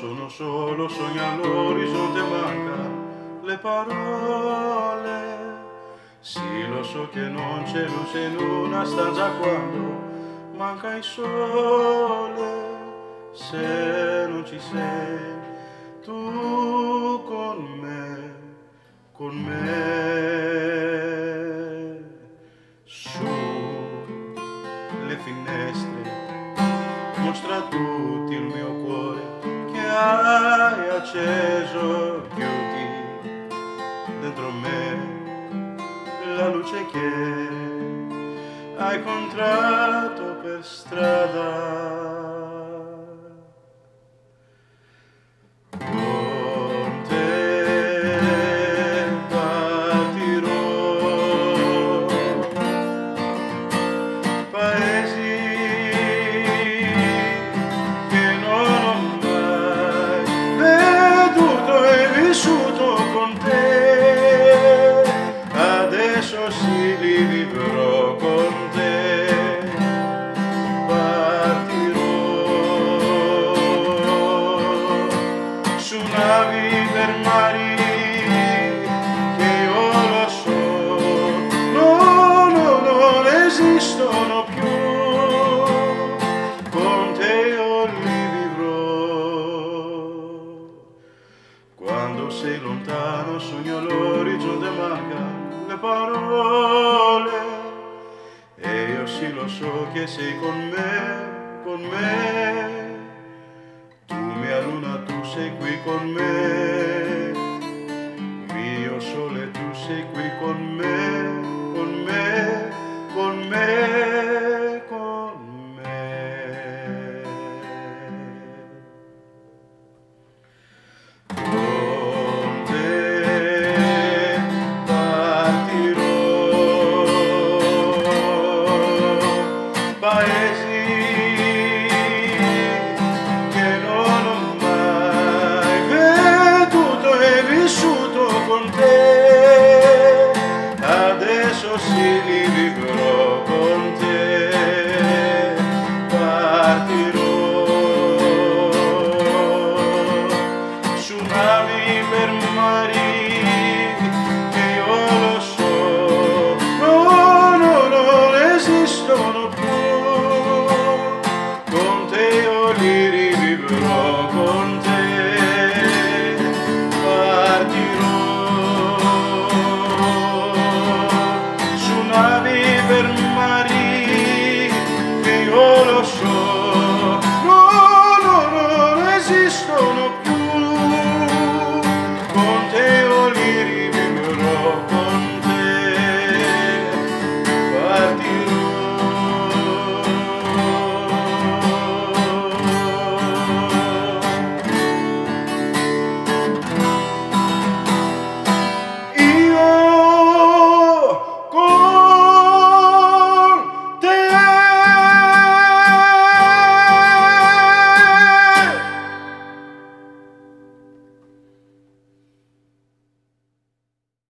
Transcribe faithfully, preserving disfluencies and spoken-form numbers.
sono solo, sogno all'orizzonte, manca le parole. Sì, lo so che non c'è luce in una stanza quando manca il sole. Se non ci sei tu con me, con me, su le finestre mostra tutto il mio cuore che hai acceso, chiudi dentro me la luce che hai incontrato per strada. Con te partirò, paesi che non ho mai veduto e vissuto con te. Adesso sì li vivrò con te. Partirò su navi per mari che io lo so, no, no, non esistono più. Con te io li vivrò. Quando sei lontano sogno l'orizzonte, manca le parole, e io sì lo so che sei con me, con me. Tu mia luna, tu sei qui con me, mio sole, tu sei qui con me, con me, con me, con me. Con te partirò, paesi che non ho mai veduto e vissuto con te. Adesso sì li